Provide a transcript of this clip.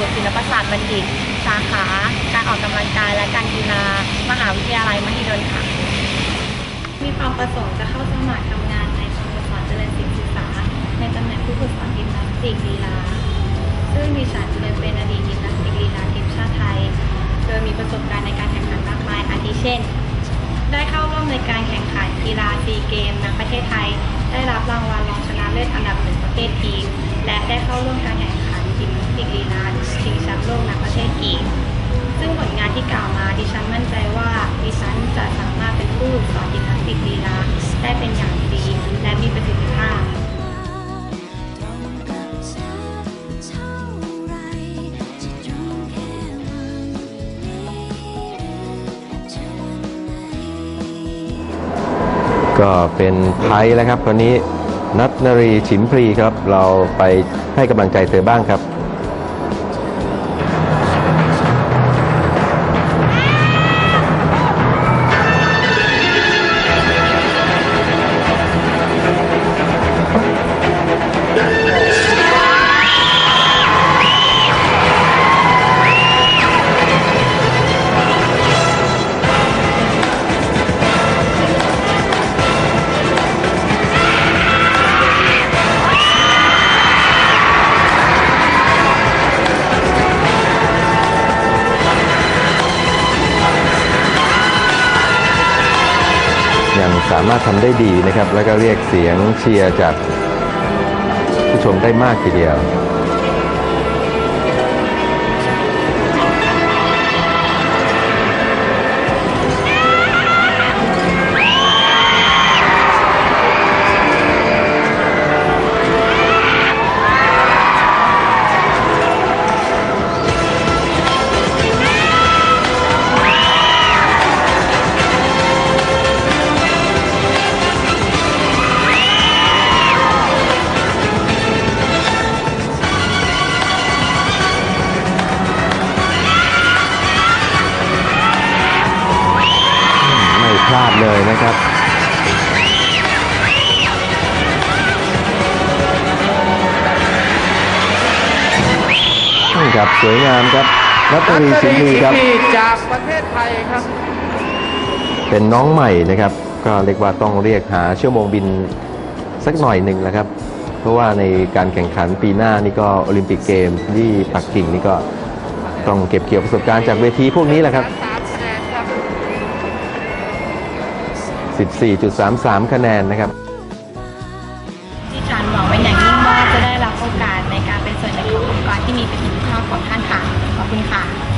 ตรศิลปศาสตร์บัณฑิตสาขาการออกกำลังกายและการกีฬามหาวิทยาลัยมหิดลค่ะมีความประสงค์จะเข้าสมัครทำงานในสโมสรเจริญศิลป์ศึกษาในตำแหน่งผู้ฝึกสอนยิมนาสติกลีลาซึ่งดิฉันเป็นอดีตยิมนาสติกลีลาทีมชาติไทยโดยมีประสบการณ์ในการแข่งขันมากมายอาทิเช่นได้เข้าร่วมในการแข่งขันกีฬาซีเกมในประเทศไทยได้รับรางวัลรองชนะเลิศอันดับ1ประเภททีมและได้เข้าร่วมการแข่งขันยิมนาสติกลีลาชิงแชมป์โลกในประเทศกีกซึ่งผลงานที่กล่าวมาดิฉันมั่นใจว่าดิฉันจะสามารถเป็นผู้สอนยิมนาสติกลีลาได้เป็นอย่างดีและมีประสิทธิภาพก็เป็นไทยแล้วครับวันนี้นัทนรีฉิมพลีครับเราไปให้กำลังใจเธอบ้างครับยังสามารถทำได้ดีนะครับแล้วก็เรียกเสียงเชียร์จากผู้ชมได้มากทีเดียวพลาดเลยนะครับครับสวยงามครับนัทนรีฉิมพลีครับจากประเทศไทยครับเป็นน้องใหม่นะครับก็เรียกว่าต้องเรียกหาชั่วโมงบินสักหน่อยหนึ่งแล้วครับเพราะว่าในการแข่งขันปีหน้านี่ก็โอลิมปิกเกมที่ปักกิ่งนี่ก็ต้องเก็บเกี่ยวประสบการณ์จากเวทีพวกนี้แหละครับ14.33 คะแนนนะครับดิฉันหวังเป็นอย่างยิ่งว่าจะได้รับโอกาสในการเป็นส่วนหนึ่งขององค์กรที่มีประสิทธิภาพของท่านค่ะขอบคุณค่ะ